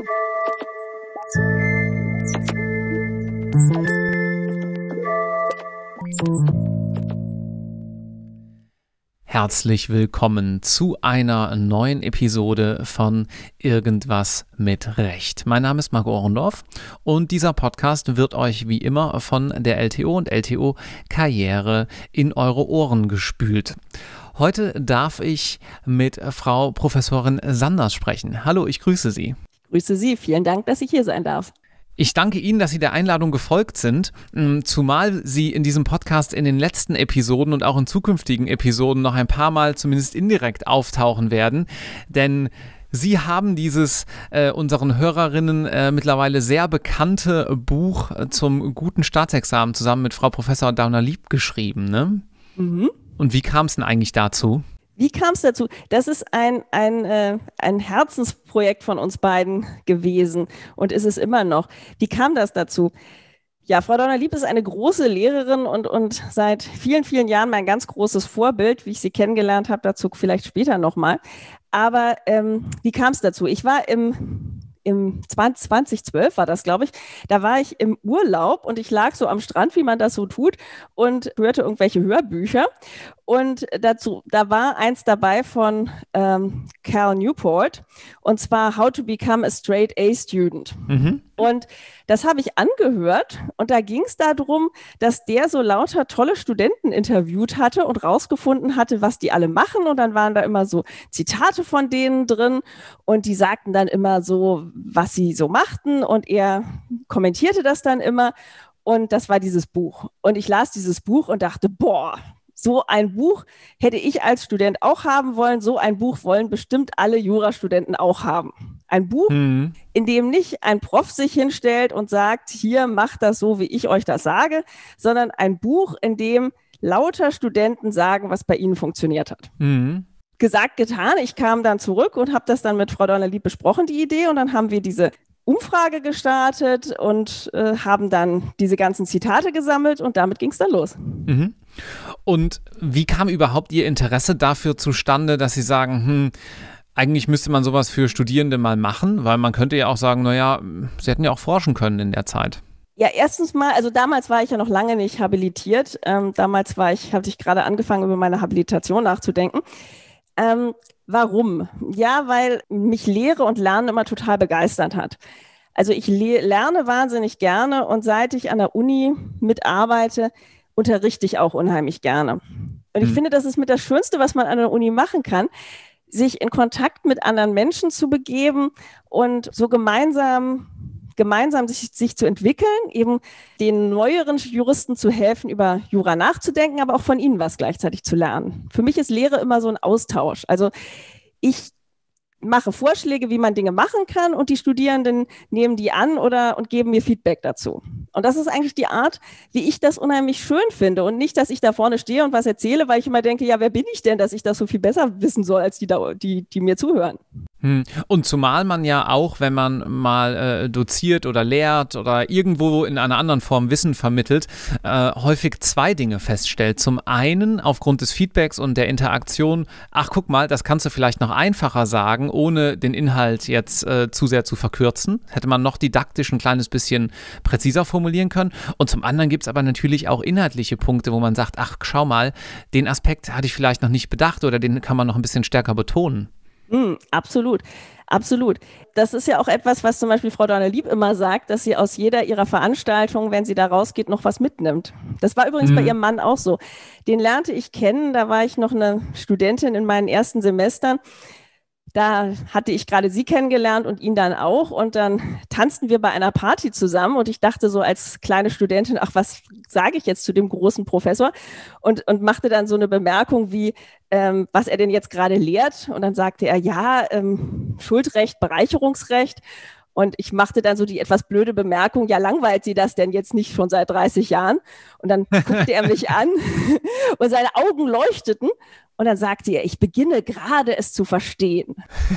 Herzlich willkommen zu einer neuen Episode von Irgendwas mit Recht. Mein Name ist Marco Ohrendorf und dieser Podcast wird euch wie immer von der LTO und LTO Karriere in eure Ohren gespült. Heute darf ich mit Frau Professorin Sanders sprechen. Hallo, ich grüße Sie. Ich grüße Sie, vielen Dank, dass ich hier sein darf. Ich danke Ihnen, dass Sie der Einladung gefolgt sind, zumal Sie in diesem Podcast in den letzten Episoden und auch in zukünftigen Episoden noch ein paar Mal zumindest indirekt auftauchen werden, denn Sie haben dieses unseren Hörerinnen mittlerweile sehr bekannte Buch zum guten Staatsexamen zusammen mit Frau Professor Dauner-Lieb geschrieben, ne? Mhm. Und wie kam es denn eigentlich dazu? Wie kam es dazu? Das ist ein Herzensprojekt von uns beiden gewesen und ist es immer noch. Wie kam das dazu? Ja, Frau Dauner-Lieb ist eine große Lehrerin und seit vielen, vielen Jahren mein ganz großes Vorbild, wie ich sie kennengelernt habe, dazu vielleicht später nochmal. Aber wie kam es dazu? Ich war im 2012 war das, glaube ich, da war ich im Urlaub und ich lag so am Strand, wie man das so tut, und hörte irgendwelche Hörbücher. Und da war eins dabei von Cal Newport, und zwar How to Become a Straight A Student. Mhm. Und das habe ich angehört und da ging es darum, dass der so lauter tolle Studenten interviewt hatte und rausgefunden hatte, was die alle machen, und dann waren da immer so Zitate von denen drin und die sagten dann immer so, was sie so machten, und er kommentierte das dann immer, und das war dieses Buch. Und ich las dieses Buch und dachte, boah, so ein Buch hätte ich als Student auch haben wollen. So ein Buch wollen bestimmt alle Jurastudenten auch haben. Ein Buch, in dem nicht ein Prof sich hinstellt und sagt, hier, macht das so, wie ich euch das sage, sondern ein Buch, in dem lauter Studenten sagen, was bei ihnen funktioniert hat. Mhm. Gesagt, getan. Ich kam dann zurück und habe das dann mit Frau Dauner-Lieb besprochen, die Idee. Und dann haben wir diese Umfrage gestartet und haben dann diese ganzen Zitate gesammelt, und damit ging es dann los. Mhm. Und wie kam überhaupt Ihr Interesse dafür zustande, dass Sie sagen, eigentlich müsste man sowas für Studierende mal machen? Weil man könnte ja auch sagen, naja, Sie hätten ja auch forschen können in der Zeit. Ja, erstens mal, also damals war ich ja noch lange nicht habilitiert. Damals hatte ich gerade angefangen, über meine Habilitation nachzudenken. Warum? Ja, weil mich Lehre und Lernen immer total begeistert hat. Also ich lerne wahnsinnig gerne, und seit ich an der Uni mitarbeite, unterrichte ich auch unheimlich gerne. Und ich finde, das ist mit das Schönste, was man an der Uni machen kann, sich in Kontakt mit anderen Menschen zu begeben und so gemeinsam sich zu entwickeln, eben den neueren Juristen zu helfen, über Jura nachzudenken, aber auch von ihnen was gleichzeitig zu lernen. Für mich ist Lehre immer so ein Austausch. Also ich mache Vorschläge, wie man Dinge machen kann, und die Studierenden nehmen die an und geben mir Feedback dazu. Und das ist eigentlich die Art, wie ich das unheimlich schön finde, und nicht, dass ich da vorne stehe und was erzähle, weil ich immer denke, ja, wer bin ich denn, dass ich das so viel besser wissen soll, als die mir zuhören. Und zumal man ja auch, wenn man mal doziert oder lehrt oder irgendwo in einer anderen Form Wissen vermittelt, häufig zwei Dinge feststellt. Zum einen aufgrund des Feedbacks und der Interaktion, ach guck mal, das kannst du vielleicht noch einfacher sagen, ohne den Inhalt jetzt zu sehr zu verkürzen. Hätte man noch didaktisch ein kleines bisschen präziser formulieren können. Und zum anderen gibt es aber natürlich auch inhaltliche Punkte, wo man sagt, ach schau mal, den Aspekt hatte ich vielleicht noch nicht bedacht oder den kann man noch ein bisschen stärker betonen. Absolut, absolut. Das ist ja auch etwas, was zum Beispiel Frau Dauner-Lieb immer sagt, dass sie aus jeder ihrer Veranstaltungen, wenn sie da rausgeht, noch was mitnimmt. Das war übrigens bei ihrem Mann auch so. Den lernte ich kennen, da war ich noch eine Studentin in meinen ersten Semestern. Da hatte ich gerade sie kennengelernt und ihn dann auch, und dann tanzten wir bei einer Party zusammen, und ich dachte so als kleine Studentin, ach, was sage ich jetzt zu dem großen Professor, und machte dann so eine Bemerkung wie, was er denn jetzt gerade lehrt, und dann sagte er, ja, Schuldrecht, Bereicherungsrecht, und ich machte dann so die etwas blöde Bemerkung, ja, langweilt Sie das denn jetzt nicht schon seit 30 Jahren? Und dann guckte er mich an und seine Augen leuchteten. Und dann sagte er, ich beginne gerade es zu verstehen.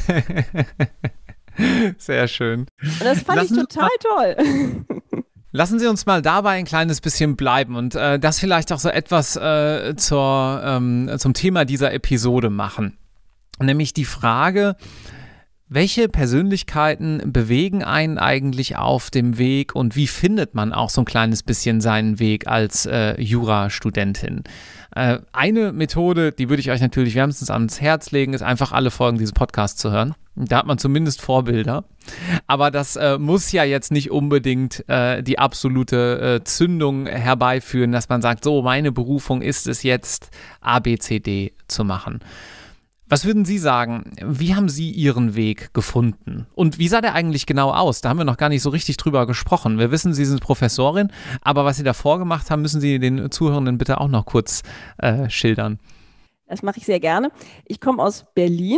Sehr schön. Und das fand ich total toll. Lassen Sie uns mal dabei ein kleines bisschen bleiben und das vielleicht auch so etwas zum Thema dieser Episode machen. Nämlich die Frage, Welche Persönlichkeiten bewegen einen eigentlich auf dem Weg und wie findet man auch so ein kleines bisschen seinen Weg als Jurastudentin? Eine Methode, die würde ich euch natürlich wärmstens ans Herz legen, ist einfach alle Folgen dieses Podcasts zu hören. Da hat man zumindest Vorbilder. Aber das muss ja jetzt nicht unbedingt die absolute Zündung herbeiführen, dass man sagt, so, meine Berufung ist es jetzt, A, B, C, D zu machen. Was würden Sie sagen? Wie haben Sie Ihren Weg gefunden? Und wie sah der eigentlich genau aus? Da haben wir noch gar nicht so richtig drüber gesprochen. Wir wissen, Sie sind Professorin, aber was Sie davor gemacht haben, müssen Sie den Zuhörenden bitte auch noch kurz schildern. Das mache ich sehr gerne. Ich komme aus Berlin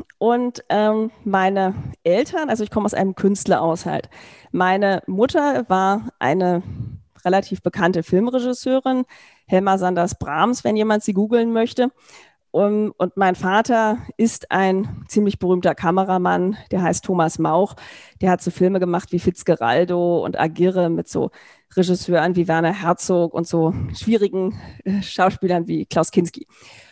und meine Eltern, also ich komme aus einem Künstlerhaushalt. Meine Mutter war eine relativ bekannte Filmregisseurin, Helma Sanders-Brahms, wenn jemand sie googeln möchte. Und mein Vater ist ein ziemlich berühmter Kameramann, der heißt Thomas Mauch. Der hat so Filme gemacht wie Fitzgeraldo und Agirre mit so Regisseuren wie Werner Herzog und so schwierigen Schauspielern wie Klaus Kinski.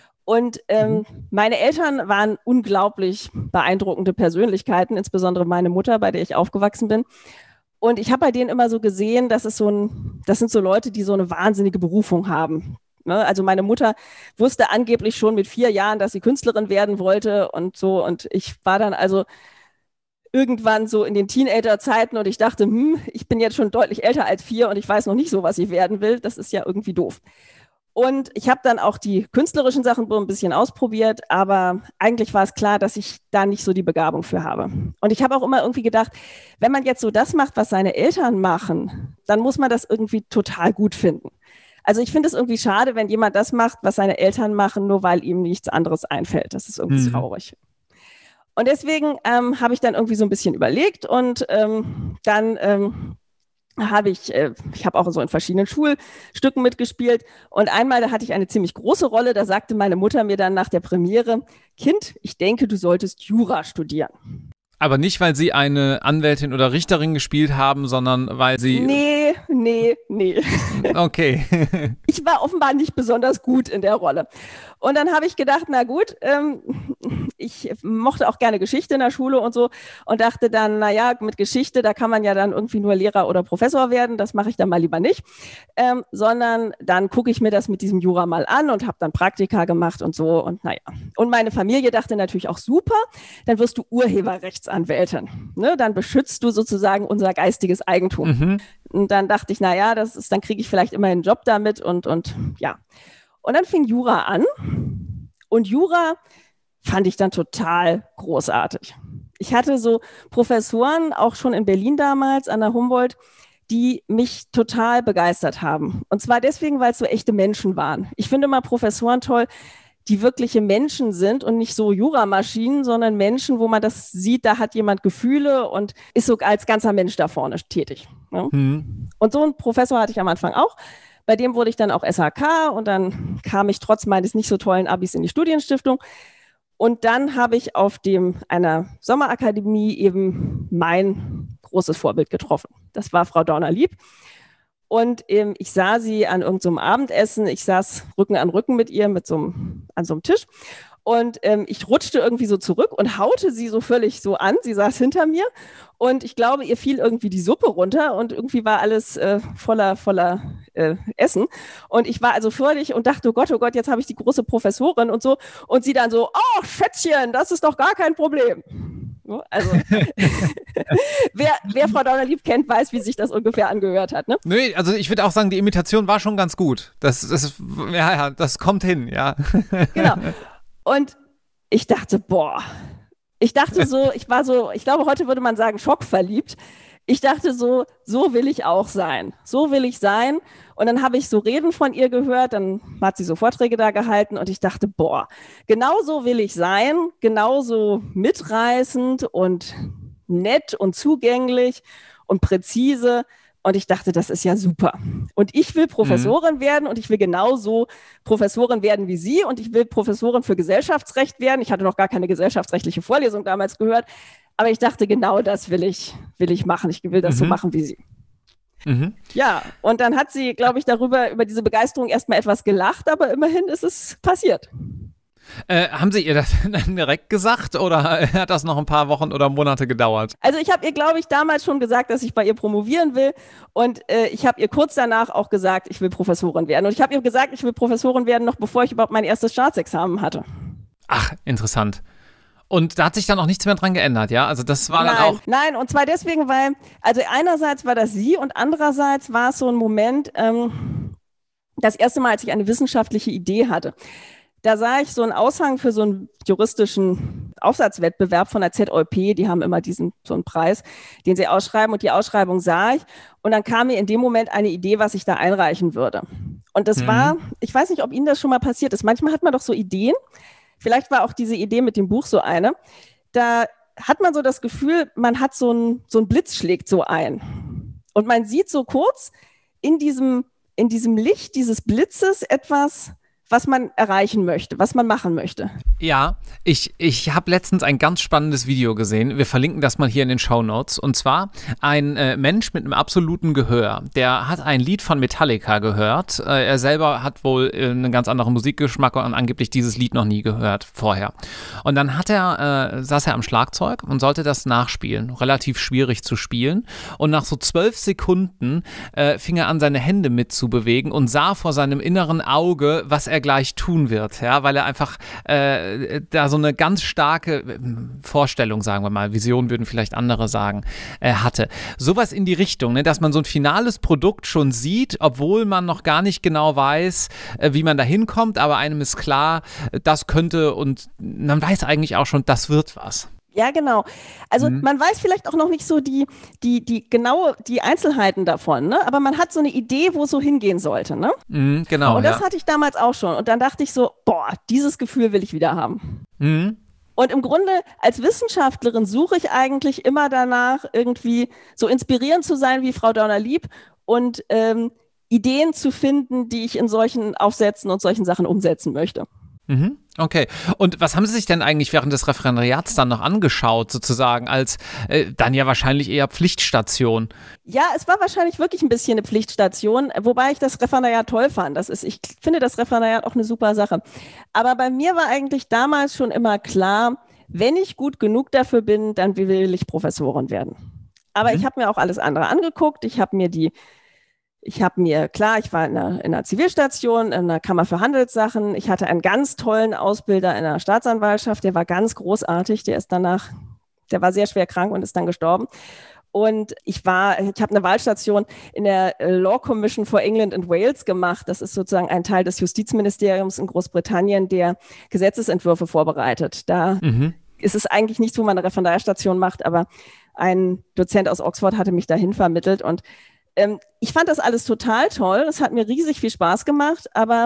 Und meine Eltern waren unglaublich beeindruckende Persönlichkeiten, insbesondere meine Mutter, bei der ich aufgewachsen bin. Und ich habe bei denen immer so gesehen, das sind so Leute, die so eine wahnsinnige Berufung haben. Also meine Mutter wusste angeblich schon mit 4 Jahren, dass sie Künstlerin werden wollte und so. Und ich war dann also irgendwann so in den Teenager-Zeiten und ich dachte, ich bin jetzt schon deutlich älter als 4 und ich weiß noch nicht so, was ich werden will. Das ist ja irgendwie doof. Und ich habe dann auch die künstlerischen Sachen so ein bisschen ausprobiert, aber eigentlich war es klar, dass ich da nicht so die Begabung für habe. Und ich habe auch immer irgendwie gedacht, wenn man jetzt so das macht, was seine Eltern machen, dann muss man das irgendwie total gut finden. Also ich finde es irgendwie schade, wenn jemand das macht, was seine Eltern machen, nur weil ihm nichts anderes einfällt. Das ist irgendwie traurig. Und deswegen habe ich dann irgendwie so ein bisschen überlegt und dann habe ich habe auch so in verschiedenen Schulstücken mitgespielt. Und einmal, da hatte ich eine ziemlich große Rolle, da sagte meine Mutter mir dann nach der Premiere, Kind, ich denke, du solltest Jura studieren. Aber nicht, weil Sie eine Anwältin oder Richterin gespielt haben, sondern weil Sie... Nee. Okay. Ich war offenbar nicht besonders gut in der Rolle. Und dann habe ich gedacht, na gut, ich mochte auch gerne Geschichte in der Schule und so und dachte dann, naja, mit Geschichte, da kann man ja dann irgendwie nur Lehrer oder Professor werden, das mache ich dann mal lieber nicht, sondern dann gucke ich mir das mit diesem Jura mal an und habe dann Praktika gemacht und so und naja. Und meine Familie dachte natürlich auch super, dann wirst du Urheberrechtsanwältin, ne? Dann beschützt du sozusagen unser geistiges Eigentum. Mhm. Und dann dachte ich, naja, dann kriege ich vielleicht immer einen Job damit und ja. Und dann fing Jura an und Jura fand ich dann total großartig. Ich hatte so Professoren, auch schon in Berlin damals an der Humboldt, die mich total begeistert haben. Und zwar deswegen, weil es so echte Menschen waren. Ich finde immer Professoren toll, die wirkliche Menschen sind und nicht so Juramaschinen, sondern Menschen, wo man das sieht, da hat jemand Gefühle und ist so als ganzer Mensch da vorne tätig. Ne? Und so einen Professor hatte ich am Anfang auch. Bei dem wurde ich dann auch SHK und dann kam ich trotz meines nicht so tollen Abis in die Studienstiftung. Und dann habe ich auf einer Sommerakademie eben mein großes Vorbild getroffen. Das war Frau Dorner-Lieb. Und ich sah sie an irgendeinem Abendessen. Ich saß Rücken an Rücken mit ihr an so einem Tisch. Und ich rutschte irgendwie so zurück und haute sie so völlig so an. Sie saß hinter mir und ich glaube, ihr fiel irgendwie die Suppe runter und irgendwie war alles voller Essen. Und ich war also völlig und dachte, oh Gott, jetzt habe ich die große Professorin und so. Und sie dann so, oh Schätzchen, das ist doch gar kein Problem. Also, wer Frau Dorner-Lieb kennt, weiß, wie sich das ungefähr angehört hat. Ne? Nö, also ich würde auch sagen, die Imitation war schon ganz gut. Das kommt hin, ja. Genau. Und ich dachte, ich glaube, heute würde man sagen, schockverliebt. Ich dachte so will ich auch sein. So will ich sein. Und dann habe ich so Reden von ihr gehört, dann hat sie so Vorträge da gehalten und ich dachte, genau so will ich sein, genauso mitreißend und nett und zugänglich und präzise. Und ich dachte, das ist ja super. Und ich will Professorin werden und ich will genauso Professorin werden wie sie und ich will Professorin für Gesellschaftsrecht werden. Ich hatte noch gar keine gesellschaftsrechtliche Vorlesung damals gehört, aber ich dachte, genau das will ich machen. Ich will das so machen wie sie. Ja, und dann hat sie, glaube ich, über diese Begeisterung erstmal etwas gelacht, aber immerhin ist es passiert. Haben Sie ihr das dann direkt gesagt oder hat das noch ein paar Wochen oder Monate gedauert? Also ich habe ihr, glaube ich, damals schon gesagt, dass ich bei ihr promovieren will und ich habe ihr kurz danach auch gesagt, ich will Professorin werden. Und ich habe ihr gesagt, ich will Professorin werden, noch bevor ich überhaupt mein erstes Staatsexamen hatte. Ach, interessant. Und da hat sich dann auch nichts mehr dran geändert, ja? Also das war dann auch... Nein, und zwar deswegen, weil, also einerseits war das sie und andererseits war es so ein Moment, das erste Mal, als ich eine wissenschaftliche Idee hatte. Da sah ich so einen Aushang für so einen juristischen Aufsatzwettbewerb von der ZOP, die haben immer so einen Preis, den sie ausschreiben und die Ausschreibung sah ich und dann kam mir in dem Moment eine Idee, was ich da einreichen würde. Und das war, ich weiß nicht, ob Ihnen das schon mal passiert ist, manchmal hat man doch so Ideen, vielleicht war auch diese Idee mit dem Buch so eine, da hat man so das Gefühl, man hat so ein Blitz schlägt so ein und man sieht so kurz in diesem Licht dieses Blitzes etwas, was man erreichen möchte, was man machen möchte. Ja, ich habe letztens ein ganz spannendes Video gesehen. Wir verlinken das mal hier in den Shownotes. Und zwar ein Mensch mit einem absoluten Gehör. Der hat ein Lied von Metallica gehört. Er selber hat wohl einen ganz anderen Musikgeschmack und angeblich dieses Lied noch nie gehört vorher. Und dann saß er am Schlagzeug und sollte das nachspielen. Relativ schwierig zu spielen. Und nach so 12 Sekunden fing er an, seine Hände mitzubewegen und sah vor seinem inneren Auge, was er gleich tun wird. Ja, weil er einfach da so eine ganz starke Vorstellung, sagen wir mal, Vision würden vielleicht andere sagen, hatte. Sowas in die Richtung, ne, dass man so ein finales Produkt schon sieht, obwohl man noch gar nicht genau weiß, wie man da hinkommt, aber einem ist klar, das könnte und man weiß eigentlich auch schon, das wird was. Ja, genau. Also man weiß vielleicht auch noch nicht so die Einzelheiten davon, ne? Aber man hat so eine Idee, wo es so hingehen sollte, ne? Genau. Und das hatte ich damals auch schon. Und dann dachte ich so, boah, dieses Gefühl will ich wieder haben. Und im Grunde als Wissenschaftlerin suche ich eigentlich immer danach, irgendwie so inspirierend zu sein wie Frau Dauner-Lieb und Ideen zu finden, die ich in solchen Aufsätzen und solchen Sachen umsetzen möchte. Okay. Und was haben Sie sich denn eigentlich während des Referendariats dann noch angeschaut, sozusagen, als dann ja wahrscheinlich eher Pflichtstation? Ja, es war wahrscheinlich wirklich ein bisschen eine Pflichtstation, wobei ich das Referendariat toll fand. Ich finde das Referendariat auch eine super Sache. Aber bei mir war eigentlich damals schon immer klar, wenn ich gut genug dafür bin, dann will ich Professorin werden. Aber ich habe mir auch alles andere angeguckt. Ich war in einer Zivilstation, in einer Kammer für Handelssachen. Ich hatte einen ganz tollen Ausbilder in der Staatsanwaltschaft, der war ganz großartig. Der war sehr schwer krank und ist dann gestorben. Und ich habe eine Wahlstation in der Law Commission for England and Wales gemacht. Das ist sozusagen ein Teil des Justizministeriums in Großbritannien, der Gesetzesentwürfe vorbereitet. Da ist es eigentlich nichts, wo man eine Referendarstation macht, aber ein Dozent aus Oxford hatte mich dahin vermittelt und ich fand das alles total toll. Das hat mir riesig viel Spaß gemacht, aber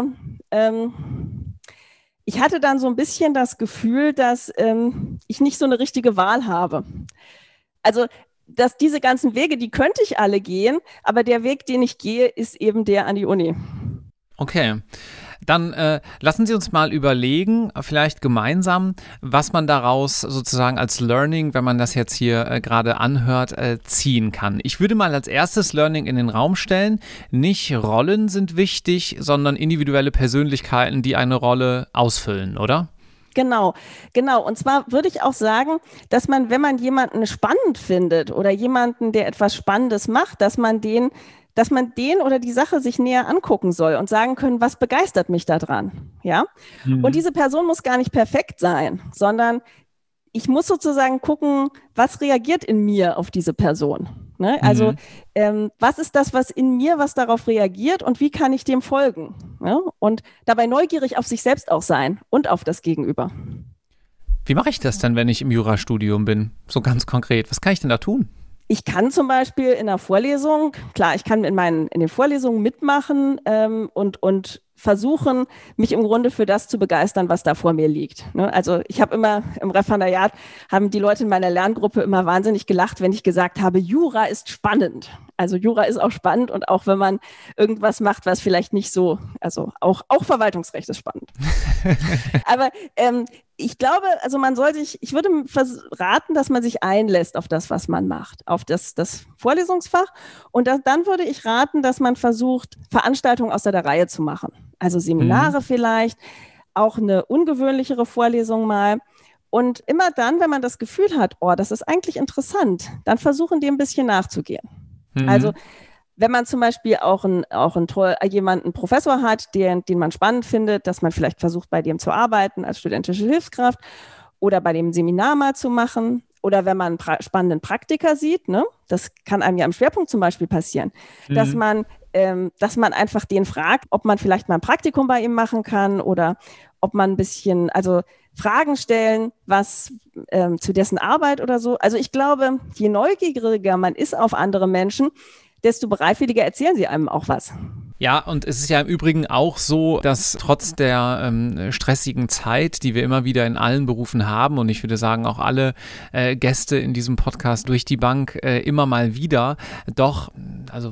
ich hatte dann so ein bisschen das Gefühl, dass ich nicht so eine richtige Wahl habe. Also, dass diese ganzen Wege, die könnte ich alle gehen, aber der Weg, den ich gehe, ist eben der an die Uni. Okay. Dann lassen Sie uns mal überlegen, vielleicht gemeinsam, was man daraus sozusagen als Learning, wenn man das jetzt hier gerade anhört, ziehen kann. Ich würde mal als erstes Learning in den Raum stellen, nicht Rollen sind wichtig, sondern individuelle Persönlichkeiten, die eine Rolle ausfüllen, oder? Genau. Und zwar würde ich auch sagen, dass man, wenn man jemanden spannend findet oder jemanden, der etwas Spannendes macht, dass man den oder die Sache sich näher angucken soll und sagen können, was begeistert mich daran, ja? Und diese Person muss gar nicht perfekt sein, sondern ich muss sozusagen gucken, was reagiert in mir auf diese Person, ne? Also, was ist das, was in mir, was darauf reagiert und wie kann ich dem folgen, ne? Und dabei neugierig auf sich selbst auch sein und auf das Gegenüber. Wie mache ich das denn, wenn ich im Jurastudium bin? So ganz konkret. Was kann ich denn da tun? Ich kann zum Beispiel in einer Vorlesung, klar, ich kann in den Vorlesungen mitmachen und versuchen, mich im Grunde für das zu begeistern, was da vor mir liegt. Ne? Also ich habe immer im Referendariat, haben die Leute in meiner Lerngruppe immer wahnsinnig gelacht, wenn ich gesagt habe, Jura ist spannend. Also Jura ist auch spannend und auch wenn man irgendwas macht, was vielleicht nicht so, also auch Verwaltungsrecht ist spannend. Aber ich glaube, also ich würde raten, dass man sich einlässt auf das, was man macht, auf das Vorlesungsfach. Und dann würde ich raten, dass man versucht, Veranstaltungen außer der Reihe zu machen. Also Seminare vielleicht, auch eine ungewöhnlichere Vorlesung mal. Und immer dann, wenn man das Gefühl hat, oh, das ist eigentlich interessant, dann versuchen, dem ein bisschen nachzugehen. Also wenn man zum Beispiel auch jemanden Professor hat, den man spannend findet, dass man vielleicht versucht, bei dem zu arbeiten als studentische Hilfskraft oder bei dem Seminar mal zu machen. Oder wenn man einen spannenden Praktiker sieht, ne, das kann einem ja im Schwerpunkt zum Beispiel passieren, dass man einfach den fragt, ob man vielleicht mal ein Praktikum bei ihm machen kann oder ob man ein bisschen, also Fragen stellen, was zu dessen Arbeit oder so. Also ich glaube, je neugieriger man ist auf andere Menschen, desto bereitwilliger erzählen sie einem auch was. Ja, und es ist ja im Übrigen auch so, dass trotz der stressigen Zeit, die wir immer wieder in allen Berufen haben, und ich würde sagen auch alle Gäste in diesem Podcast durch die Bank immer mal wieder, doch, also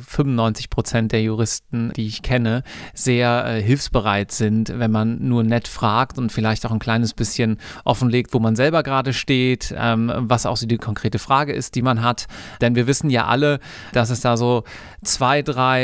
95% der Juristen, die ich kenne, sehr hilfsbereit sind, wenn man nur nett fragt und vielleicht auch ein kleines bisschen offenlegt, wo man selber gerade steht, was auch so die konkrete Frage ist, die man hat. Denn wir wissen ja alle, dass es da so 2,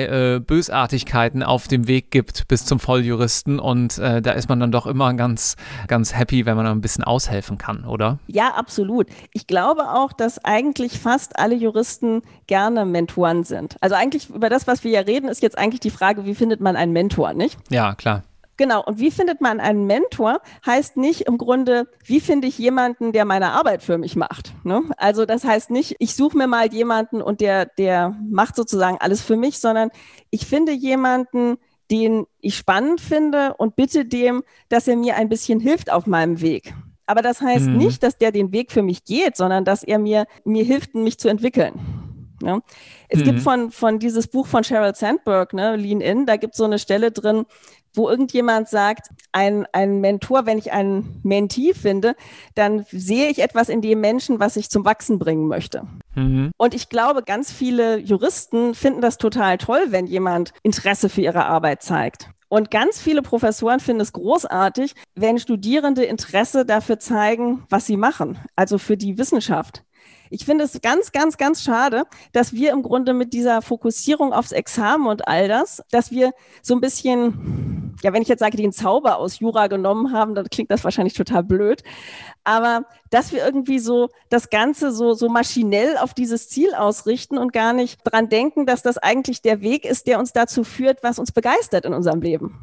3 Bösartigkeiten auf dem Weg gibt bis zum Volljuristen und da ist man dann doch immer ganz, ganz happy, wenn man ein bisschen aushelfen kann, oder? Ja, absolut. Ich glaube auch, dass eigentlich fast alle Juristen gerne Mentoren sind. Also eigentlich über das, was wir ja reden, ist jetzt eigentlich die Frage, wie findet man einen Mentor, nicht? Ja, klar. Genau, und wie findet man einen Mentor, heißt nicht im Grunde, wie finde ich jemanden, der meine Arbeit für mich macht. Ne? Also das heißt nicht, ich suche mir mal jemanden und der macht sozusagen alles für mich, sondern ich finde jemanden, den ich spannend finde und bitte dem, dass er mir ein bisschen hilft auf meinem Weg. Aber das heißt nicht, dass der den Weg für mich geht, sondern dass er mir hilft, mich zu entwickeln. Ja? Es gibt von dieses Buch von Sheryl Sandberg, ne, Lean In, da gibt es so eine Stelle drin, wo irgendjemand sagt, ein Mentor, wenn ich einen Mentee finde, dann sehe ich etwas in dem Menschen, was ich zum Wachsen bringen möchte. Und ich glaube, ganz viele Juristen finden das total toll, wenn jemand Interesse für ihre Arbeit zeigt. Und ganz viele Professoren finden es großartig, wenn Studierende Interesse dafür zeigen, was sie machen, also für die Wissenschaft. Ich finde es ganz, ganz, ganz schade, dass wir im Grunde mit dieser Fokussierung aufs Examen und all das, dass wir so ein bisschen, ja, wenn ich jetzt sage, den Zauber aus Jura genommen haben, dann klingt das wahrscheinlich total blöd, aber dass wir irgendwie so das Ganze so maschinell auf dieses Ziel ausrichten und gar nicht dran denken, dass das eigentlich der Weg ist, der uns dazu führt, was uns begeistert in unserem Leben.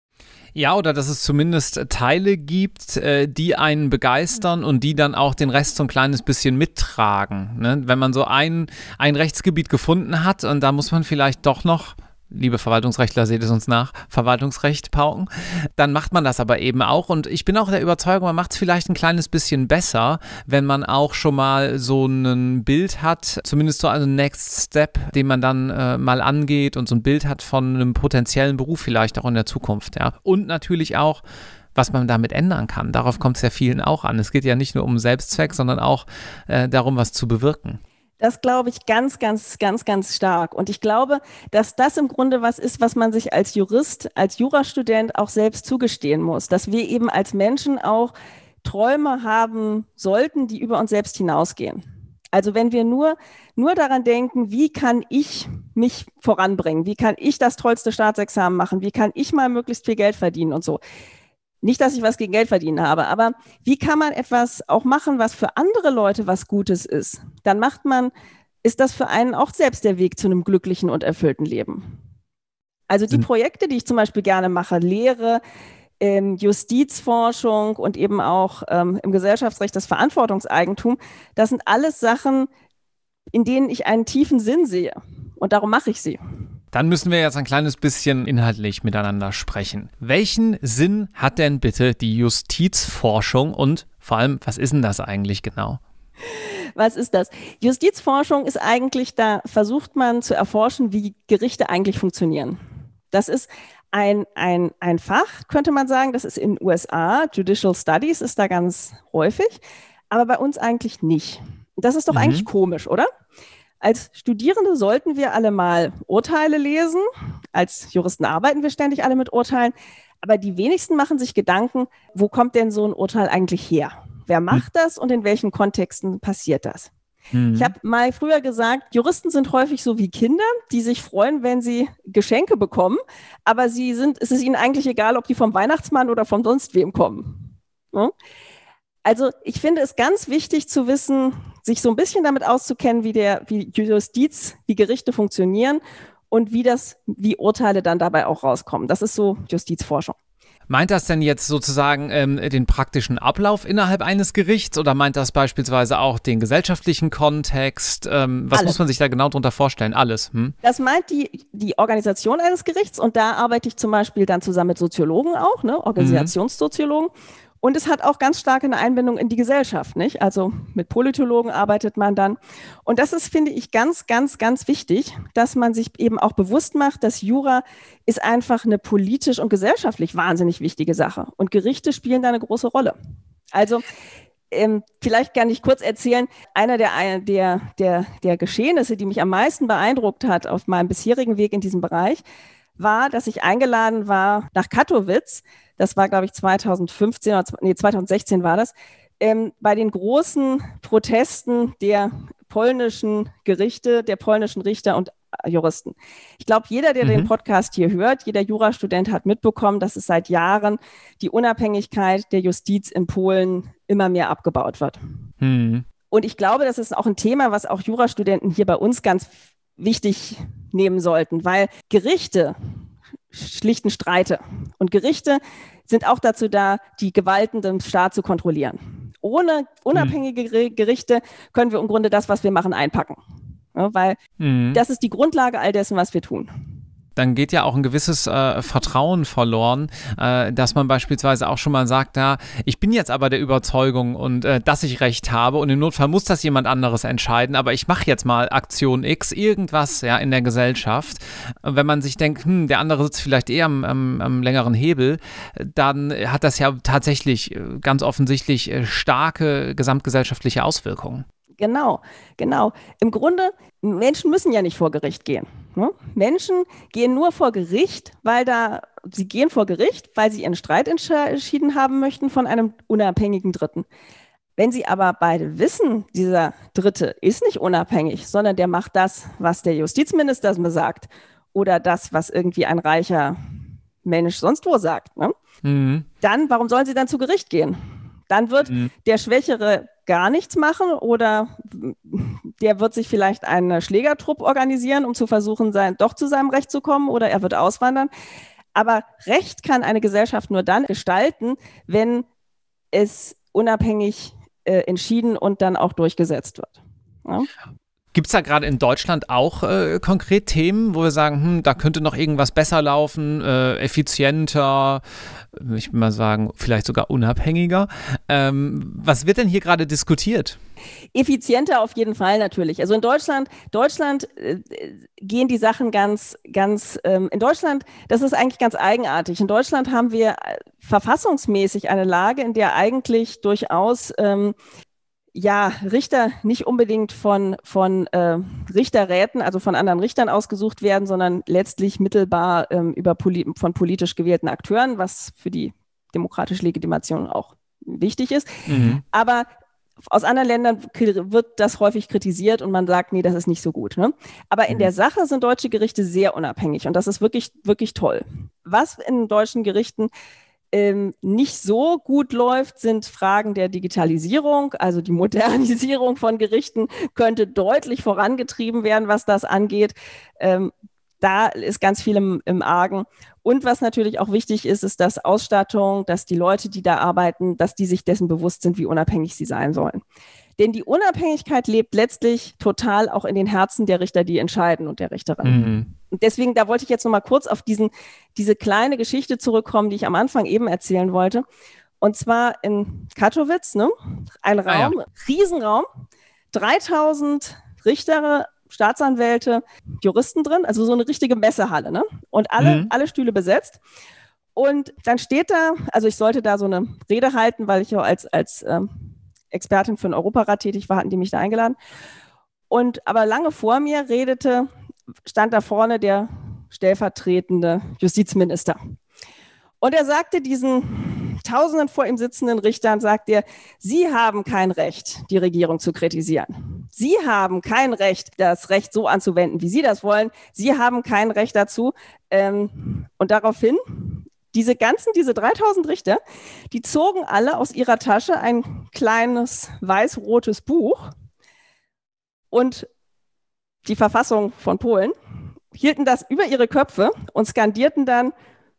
Ja, oder dass es zumindest Teile gibt, die einen begeistern und die dann auch den Rest so ein kleines bisschen mittragen. Ne? Wenn man so ein Rechtsgebiet gefunden hat und da muss man vielleicht doch noch, liebe Verwaltungsrechtler, seht es uns nach, Verwaltungsrecht pauken, dann macht man das aber eben auch. Und ich bin auch der Überzeugung, man macht es vielleicht ein kleines bisschen besser, wenn man auch schon mal so ein Bild hat, zumindest so einen Next Step, den man dann mal angeht und so ein Bild hat von einem potenziellen Beruf vielleicht auch in der Zukunft. Ja. Und natürlich auch, was man damit ändern kann. Darauf kommt es ja vielen auch an. Es geht ja nicht nur um Selbstzweck, sondern auch darum, was zu bewirken. Das glaube ich ganz, ganz, ganz, ganz stark. Und ich glaube, dass das im Grunde was ist, was man sich als Jurist, als Jurastudent auch selbst zugestehen muss. Dass wir eben als Menschen auch Träume haben sollten, die über uns selbst hinausgehen. Also wenn wir nur daran denken, wie kann ich mich voranbringen? Wie kann ich das tollste Staatsexamen machen? Wie kann ich mal möglichst viel Geld verdienen und so? Nicht, dass ich was gegen Geld verdienen habe, aber wie kann man etwas auch machen, was für andere Leute was Gutes ist? Dann ist das für einen auch selbst der Weg zu einem glücklichen und erfüllten Leben. Also die Projekte, die ich zum Beispiel gerne mache, Lehre, Justizforschung und eben auch im Gesellschaftsrecht das Verantwortungseigentum, das sind alles Sachen, in denen ich einen tiefen Sinn sehe. Und darum mache ich sie. Dann müssen wir jetzt ein kleines bisschen inhaltlich miteinander sprechen. Welchen Sinn hat denn bitte die Justizforschung und vor allem, was ist denn das eigentlich genau? Was ist das? Justizforschung ist eigentlich, da versucht man zu erforschen, wie Gerichte eigentlich funktionieren. Das ist ein Fach, könnte man sagen, das ist in den USA, Judicial Studies ist da ganz häufig, aber bei uns eigentlich nicht. Das ist doch eigentlich komisch, oder? Als Studierende sollten wir alle mal Urteile lesen. Als Juristen arbeiten wir ständig alle mit Urteilen. Aber die wenigsten machen sich Gedanken, wo kommt denn so ein Urteil eigentlich her? Wer macht das und in welchen Kontexten passiert das? Ich habe mal früher gesagt, Juristen sind häufig so wie Kinder, die sich freuen, wenn sie Geschenke bekommen, aber es ist ihnen eigentlich egal, ob die vom Weihnachtsmann oder von sonst wem kommen. Ja? Also ich finde es ganz wichtig zu wissen, sich so ein bisschen damit auszukennen, wie Justiz, wie Gerichte funktionieren und wie Urteile dann dabei auch rauskommen. Das ist so Justizforschung. Meint das denn jetzt sozusagen den praktischen Ablauf innerhalb eines Gerichts oder meint das beispielsweise auch den gesellschaftlichen Kontext? Was muss man sich da genau darunter vorstellen? Alles? Das meint die Organisation eines Gerichts und da arbeite ich zum Beispiel dann zusammen mit Soziologen auch, ne? Organisationssoziologen. Und es hat auch ganz stark eine Einbindung in die Gesellschaft, nicht? Also mit Politologen arbeitet man dann. Und das ist, finde ich, ganz, ganz, ganz wichtig, dass man sich eben auch bewusst macht, dass Jura ist einfach eine politisch und gesellschaftlich wahnsinnig wichtige Sache. Und Gerichte spielen da eine große Rolle. Also vielleicht kann ich kurz erzählen, einer der Geschehnisse, die mich am meisten beeindruckt hat auf meinem bisherigen Weg in diesem Bereich, war, dass ich eingeladen war nach Katowice. Das war, glaube ich, 2016 war das, bei den großen Protesten der polnischen Gerichte, der polnischen Richter und Juristen. Ich glaube, jeder, der den Podcast hier hört, jeder Jurastudent hat mitbekommen, dass es seit Jahren die Unabhängigkeit der Justiz in Polen immer mehr abgebaut wird. Und ich glaube, das ist auch ein Thema, was auch Jurastudenten hier bei uns ganz wichtig nehmen sollten, weil Gerichte schlichten Streite. Und Gerichte sind auch dazu da, die Gewalten des Staates zu kontrollieren. Ohne unabhängige Gerichte können wir im Grunde das, was wir machen, einpacken. Ja, weil das ist die Grundlage all dessen, was wir tun. Dann geht ja auch ein gewisses Vertrauen verloren, dass man beispielsweise auch schon mal sagt, ja, ich bin jetzt aber der Überzeugung und dass ich Recht habe und im Notfall muss das jemand anderes entscheiden, aber ich mache jetzt mal Aktion X, irgendwas ja in der Gesellschaft. Wenn man sich denkt, der andere sitzt vielleicht eher am längeren Hebel, dann hat das ja tatsächlich ganz offensichtlich starke gesamtgesellschaftliche Auswirkungen. Genau. Im Grunde, Menschen müssen ja nicht vor Gericht gehen. Ne? Menschen gehen nur vor Gericht, weil sie ihren Streit entschieden haben möchten von einem unabhängigen Dritten. Wenn sie aber beide wissen, dieser Dritte ist nicht unabhängig, sondern der macht das, was der Justizminister sagt oder das, was irgendwie ein reicher Mensch sonst wo sagt, ne? Dann, warum sollen sie dann zu Gericht gehen? Dann wird der Schwächere gar nichts machen oder der wird sich vielleicht einen Schlägertrupp organisieren, um zu versuchen, doch zu seinem Recht zu kommen oder er wird auswandern. Aber Recht kann eine Gesellschaft nur dann gestalten, wenn es unabhängig entschieden und dann auch durchgesetzt wird. Ja? Gibt es da gerade in Deutschland auch konkret Themen, wo wir sagen, da könnte noch irgendwas besser laufen, effizienter, ich will mal sagen, vielleicht sogar unabhängiger? Was wird denn hier gerade diskutiert? Effizienter auf jeden Fall natürlich. Also in Deutschland gehen die Sachen ganz, in Deutschland, das ist eigentlich ganz eigenartig. In Deutschland haben wir verfassungsmäßig eine Lage, in der eigentlich durchaus Richter nicht unbedingt von Richterräten, also von anderen Richtern ausgesucht werden, sondern letztlich mittelbar von politisch gewählten Akteuren, was für die demokratische Legitimation auch wichtig ist. Aber aus anderen Ländern wird das häufig kritisiert und man sagt, nee, das ist nicht so gut. Ne? Aber in der Sache sind deutsche Gerichte sehr unabhängig und das ist wirklich, wirklich toll. Was in deutschen Gerichten nicht so gut läuft, sind Fragen der Digitalisierung, also die Modernisierung von Gerichten könnte deutlich vorangetrieben werden, was das angeht. Da ist ganz viel im Argen. Und was natürlich auch wichtig ist, ist, dass Ausstattung, dass die Leute, die da arbeiten, dass die sich dessen bewusst sind, wie unabhängig sie sein sollen. Denn die Unabhängigkeit lebt letztlich total auch in den Herzen der Richter, die entscheiden und der Richterin. Und deswegen, da wollte ich jetzt noch mal kurz auf diese kleine Geschichte zurückkommen, die ich am Anfang eben erzählen wollte. Und zwar in Katowice, ne? Ein Raum, Riesenraum, 3000 Richter, Staatsanwälte, Juristen drin, also so eine richtige Messehalle, ne? Und alle Stühle besetzt. Und dann steht da, also ich sollte da so eine Rede halten, weil ich ja als Expertin für den Europarat tätig war, hatten die mich da eingeladen. Aber lange vor mir stand da vorne der stellvertretende Justizminister. Und er sagte diesen tausenden vor ihm sitzenden Richtern sagt er, Sie haben kein Recht, die Regierung zu kritisieren. Sie haben kein Recht, das Recht so anzuwenden, wie Sie das wollen. Sie haben kein Recht dazu. Und daraufhin, diese 3000 Richter, die zogen alle aus ihrer Tasche ein kleines weiß-rotes Buch und die Verfassung von Polen, hielten das über ihre Köpfe und skandierten dann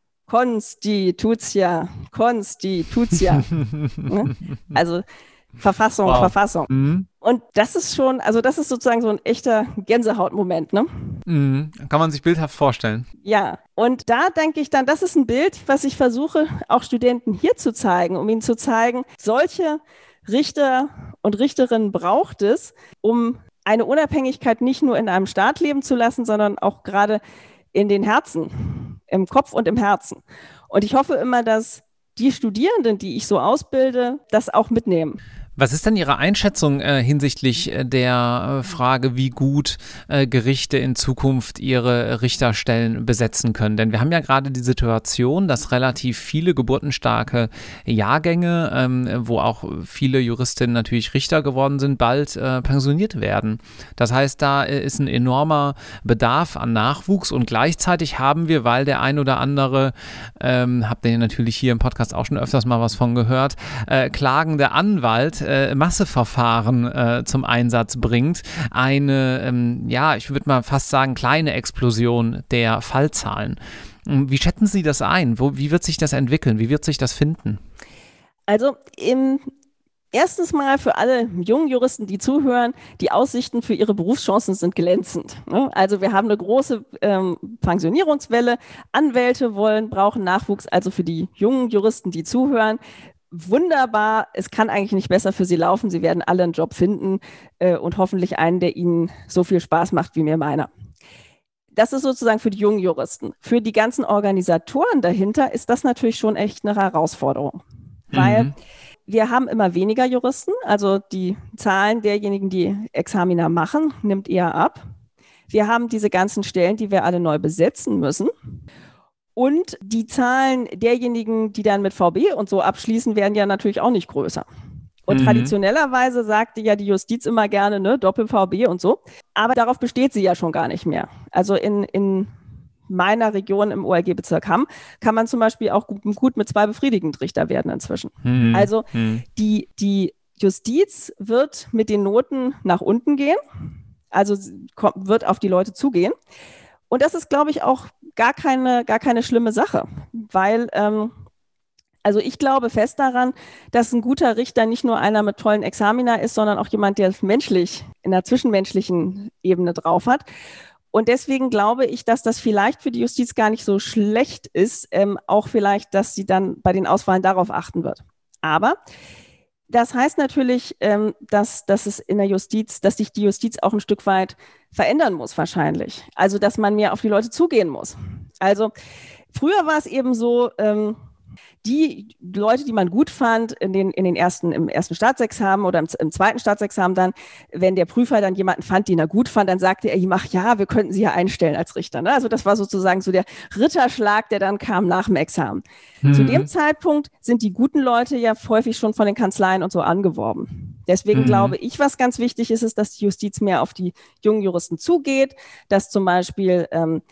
Konstitucja, Konstitucja. Ne? Also Verfassung, wow. Verfassung. Mhm. Und das ist schon, also das ist sozusagen so ein echter Gänsehautmoment, ne? Mhm. Kann man sich bildhaft vorstellen. Ja, und da denke ich dann, das ist ein Bild, was ich versuche, auch Studenten hier zu zeigen, um ihnen zu zeigen, solche Richter und Richterinnen braucht es, um eine Unabhängigkeit nicht nur in einem Staat leben zu lassen, sondern auch gerade in den Herzen, im Kopf und im Herzen. Und ich hoffe immer, dass die Studierenden, die ich so ausbilde, das auch mitnehmen. Was ist denn Ihre Einschätzung hinsichtlich der Frage, wie gut Gerichte in Zukunft ihre Richterstellen besetzen können? Denn wir haben ja gerade die Situation, dass relativ viele geburtenstarke Jahrgänge, wo auch viele Juristinnen natürlich Richter geworden sind, bald pensioniert werden. Das heißt, da ist ein enormer Bedarf an Nachwuchs und gleichzeitig haben wir, weil der ein oder andere, habt ihr natürlich hier im Podcast auch schon öfters mal was von gehört, klagende Anwalt, Masseverfahren zum Einsatz bringt, eine, ich würde mal fast sagen, kleine Explosion der Fallzahlen. Wie schätzen Sie das ein? Wie wird sich das entwickeln? Wie wird sich das finden? Also erstens mal für alle jungen Juristen, die zuhören, die Aussichten für ihre Berufschancen sind glänzend. Ne? Also wir haben eine große Pensionierungswelle. Anwälte brauchen Nachwuchs, also für die jungen Juristen, die zuhören. Wunderbar, es kann eigentlich nicht besser für Sie laufen. Sie werden alle einen Job finden und hoffentlich einen, der Ihnen so viel Spaß macht wie mir meiner. Das ist sozusagen für die jungen Juristen. Für die ganzen Organisatoren dahinter ist das natürlich schon echt eine Herausforderung, weil wir haben immer weniger Juristen, also die Zahlen derjenigen, die Examina machen, nimmt eher ab. Wir haben diese ganzen Stellen, die wir alle neu besetzen müssen. Und die Zahlen derjenigen, die dann mit VB und so abschließen, werden ja natürlich auch nicht größer. Und traditionellerweise sagte ja die Justiz immer gerne, ne, Doppel-VB und so. Aber darauf besteht sie ja schon gar nicht mehr. Also in meiner Region im OLG-Bezirk Hamm kann man zum Beispiel auch gut mit 2 befriedigend Richter werden inzwischen. Also die Justiz wird mit den Noten nach unten gehen, also wird auf die Leute zugehen. Und das ist, glaube ich, auch gar keine schlimme Sache, weil also ich glaube fest daran, dass ein guter Richter nicht nur einer mit tollen Examina ist, sondern auch jemand, der es menschlich in der zwischenmenschlichen Ebene drauf hat. Und deswegen glaube ich, dass das vielleicht für die Justiz gar nicht so schlecht ist, auch vielleicht, dass sie dann bei den Auswahlen darauf achten wird. Aber das heißt natürlich, dass es in der Justiz, dass sich die Justiz auch ein Stück weit verändern muss wahrscheinlich. Also, dass man mehr auf die Leute zugehen muss. Also, früher war es eben so, die Leute, die man gut fand im ersten Staatsexamen oder im zweiten Staatsexamen dann, wenn der Prüfer dann jemanden fand, den er gut fand, dann sagte er ihm, ach ja, wir könnten Sie ja einstellen als Richter. Ne? Also das war sozusagen so der Ritterschlag, der dann kam nach dem Examen. Zu dem Zeitpunkt sind die guten Leute ja häufig schon von den Kanzleien und so angeworben. Deswegen glaube ich, was ganz wichtig ist, ist, dass die Justiz mehr auf die jungen Juristen zugeht, dass zum Beispiel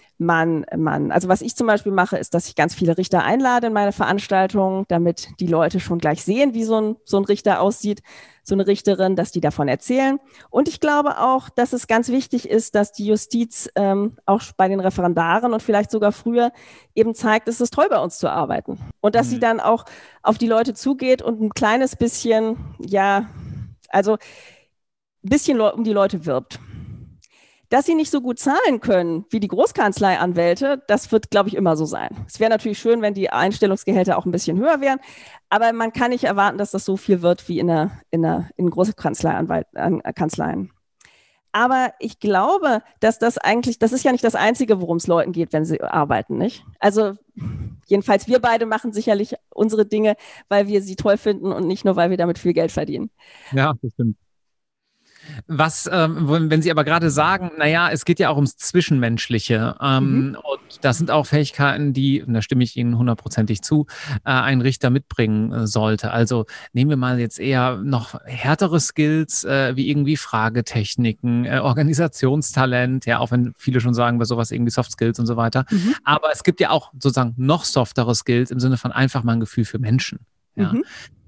also was ich zum Beispiel mache, ist, dass ich ganz viele Richter einlade in meine Veranstaltungen, damit die Leute schon gleich sehen, wie so ein Richter aussieht, so eine Richterin, dass die davon erzählen. Und ich glaube auch, dass es ganz wichtig ist, dass die Justiz auch bei den Referendaren und vielleicht sogar früher eben zeigt, es ist toll, bei uns zu arbeiten. Und dass sie dann auch auf die Leute zugeht und ein kleines bisschen, also ein bisschen um die Leute wirbt. Dass sie nicht so gut zahlen können wie die Großkanzleianwälte, das wird, glaube ich, immer so sein. Es wäre natürlich schön, wenn die Einstellungsgehälter auch ein bisschen höher wären, aber man kann nicht erwarten, dass das so viel wird wie in Großkanzleien. Aber ich glaube, dass das ist ja nicht das Einzige, worum es Leuten geht, wenn sie arbeiten, nicht? Also jedenfalls wir beide machen sicherlich unsere Dinge, weil wir sie toll finden und nicht nur, weil wir damit viel Geld verdienen. Ja, das stimmt. Wenn Sie aber gerade sagen, naja, es geht ja auch ums Zwischenmenschliche, und das sind auch Fähigkeiten, die, und da stimme ich Ihnen hundertprozentig zu, ein Richter mitbringen sollte. Also nehmen wir mal jetzt eher noch härtere Skills, wie irgendwie Fragetechniken, Organisationstalent, ja, auch wenn viele schon sagen, bei sowas irgendwie Soft Skills und so weiter. Aber es gibt ja auch sozusagen noch softere Skills im Sinne von einfach mal ein Gefühl für Menschen. Ja. Mhm.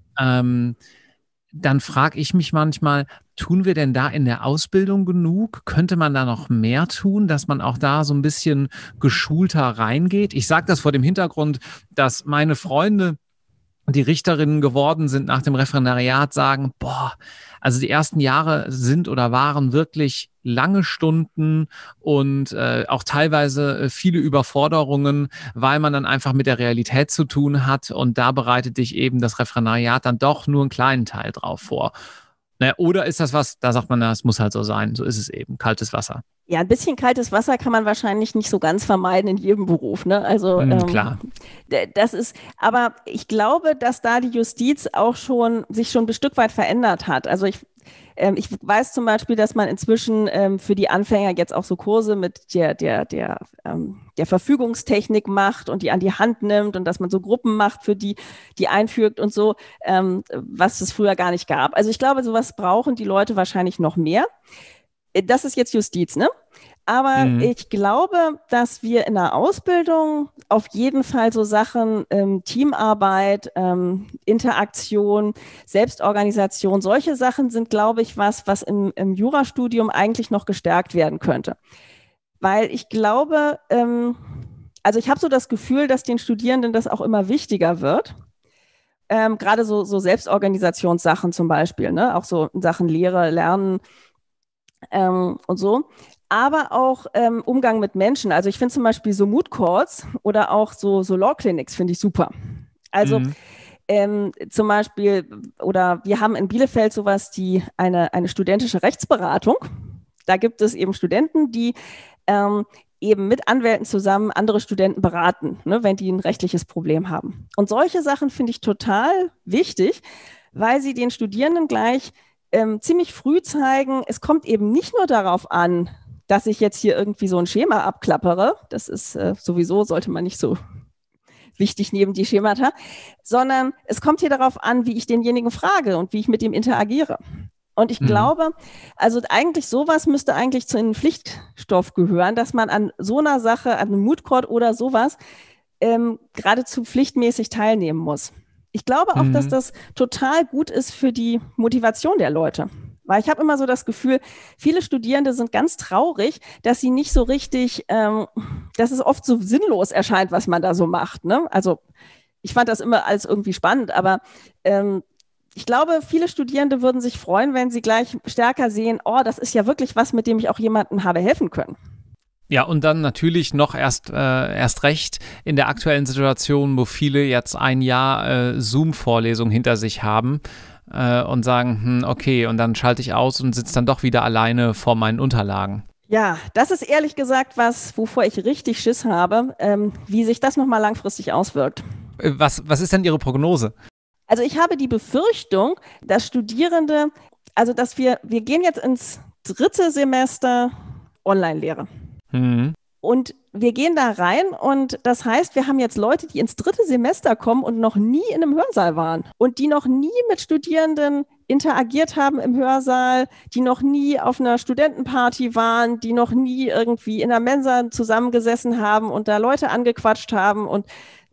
Dann frage ich mich manchmal, tun wir denn da in der Ausbildung genug? Könnte man da noch mehr tun, dass man auch da so ein bisschen geschulter reingeht? Ich sage das vor dem Hintergrund, dass meine Freunde, die Richterinnen geworden sind nach dem Referendariat, sagen, boah, also die ersten Jahre sind oder waren wirklich lange Stunden und auch teilweise viele Überforderungen, weil man dann einfach mit der Realität zu tun hat, und da bereitet dich eben das Referendariat dann doch nur einen kleinen Teil drauf vor. Naja, oder ist das was, da sagt man, na, es muss halt so sein, so ist es eben, kaltes Wasser. Ja, ein bisschen kaltes Wasser kann man wahrscheinlich nicht so ganz vermeiden in jedem Beruf, ne? Also Klar. das ist, aber ich glaube, dass da die Justiz auch sich schon ein Stück weit verändert hat. Also ich weiß zum Beispiel, dass man inzwischen für die Anfänger jetzt auch so Kurse mit der Verfügungstechnik macht und die an die Hand nimmt, und dass man so Gruppen macht, für die einfügt und so, was es früher gar nicht gab. Also ich glaube, sowas brauchen die Leute wahrscheinlich noch mehr. Das ist jetzt Justiz, ne? Aber ich glaube, dass wir in der Ausbildung auf jeden Fall so Sachen, Teamarbeit, Interaktion, Selbstorganisation, solche Sachen sind, glaube ich, was im Jurastudium eigentlich noch gestärkt werden könnte. Weil ich glaube, also ich habe so das Gefühl, dass den Studierenden das auch immer wichtiger wird. Gerade so Selbstorganisationssachen zum Beispiel, ne? Auch so in Sachen Lehre, Lernen, und so. Aber auch Umgang mit Menschen. Also ich finde zum Beispiel so Mood Courts oder auch so Law Clinics finde ich super. Also zum Beispiel, oder wir haben in Bielefeld sowas, eine studentische Rechtsberatung. Da gibt es eben Studenten, die eben mit Anwälten zusammen andere Studenten beraten, ne, wenn die ein rechtliches Problem haben. Und solche Sachen finde ich total wichtig, weil sie den Studierenden gleich ziemlich früh zeigen, es kommt eben nicht nur darauf an, dass ich jetzt hier irgendwie so ein Schema abklappere, das ist sowieso, sollte man nicht so wichtig neben die Schemata, sondern es kommt hier darauf an, wie ich denjenigen frage und wie ich mit ihm interagiere. Und ich glaube, also eigentlich sowas müsste eigentlich zu einem Pflichtstoff gehören, dass man an so einer Sache, an einem Mood Court oder sowas, geradezu pflichtmäßig teilnehmen muss. Ich glaube auch, dass das total gut ist für die Motivation der Leute. Weil ich habe immer so das Gefühl, viele Studierende sind ganz traurig, dass sie nicht so richtig, dass es oft so sinnlos erscheint, was man da so macht. Ne? Also ich fand das immer alles irgendwie spannend, aber ich glaube, viele Studierende würden sich freuen, wenn sie gleich stärker sehen, oh, das ist ja wirklich was, mit dem ich auch jemandem habe helfen können. Ja, und dann natürlich noch erst recht in der aktuellen Situation, wo viele jetzt ein Jahr Zoom-Vorlesung hinter sich haben und sagen, okay, und dann schalte ich aus und sitze dann doch wieder alleine vor meinen Unterlagen. Ja, das ist ehrlich gesagt was, wovor ich richtig Schiss habe, wie sich das nochmal langfristig auswirkt. Was ist denn Ihre Prognose? Also ich habe die Befürchtung, dass Studierende, also dass wir gehen jetzt ins 3. Semester Online-Lehre. Und wir gehen da rein, und das heißt, wir haben jetzt Leute, die ins 3. Semester kommen und noch nie in einem Hörsaal waren und die noch nie mit Studierenden interagiert haben im Hörsaal, die noch nie auf einer Studentenparty waren, die noch nie irgendwie in der Mensa zusammengesessen haben und da Leute angequatscht haben und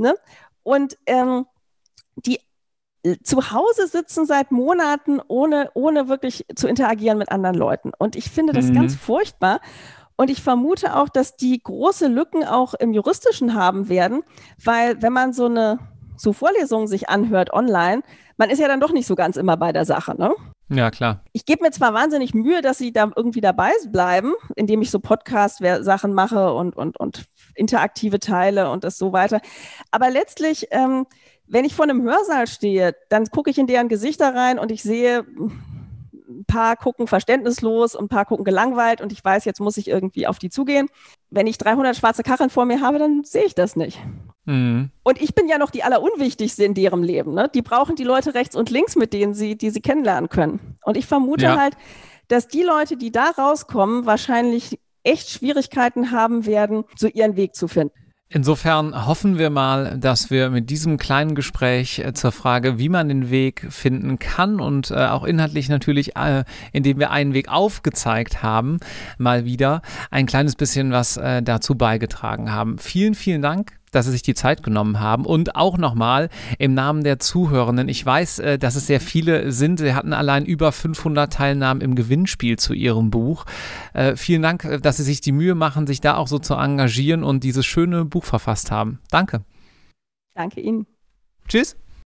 die zu Hause sitzen seit Monaten, ohne wirklich zu interagieren mit anderen Leuten. Und ich finde das ganz furchtbar. Und ich vermute auch, dass die große Lücken auch im Juristischen haben werden, weil wenn man so Vorlesungen sich anhört online, man ist ja dann doch nicht so ganz immer bei der Sache, ne? Ja, klar. Ich gebe mir zwar wahnsinnig Mühe, dass sie da irgendwie dabei bleiben, indem ich so Podcast-Sachen mache und interaktive Teile und das so weiter. Aber letztlich, wenn ich vor einem Hörsaal stehe, dann gucke ich in deren Gesichter rein und ich sehe, ein paar gucken verständnislos und ein paar gucken gelangweilt, und ich weiß, jetzt muss ich irgendwie auf die zugehen. Wenn ich 300 schwarze Kacheln vor mir habe, dann sehe ich das nicht. Und ich bin ja noch die Allerunwichtigste in deren Leben. Ne? Die brauchen die Leute rechts und links, die sie kennenlernen können. Und ich vermute halt, dass die Leute, die da rauskommen, wahrscheinlich echt Schwierigkeiten haben werden, so ihren Weg zu finden. Insofern hoffen wir mal, dass wir mit diesem kleinen Gespräch zur Frage, wie man den Weg finden kann und auch inhaltlich natürlich, indem wir einen Weg aufgezeigt haben, mal wieder ein kleines bisschen was dazu beigetragen haben. Vielen, vielen Dank, dass Sie sich die Zeit genommen haben und auch nochmal im Namen der Zuhörenden. Ich weiß, dass es sehr viele sind. Sie hatten allein über 500 Teilnahmen im Gewinnspiel zu Ihrem Buch. Vielen Dank, dass Sie sich die Mühe machen, sich da auch so zu engagieren und dieses schöne Buch verfasst haben. Danke. Danke Ihnen. Tschüss.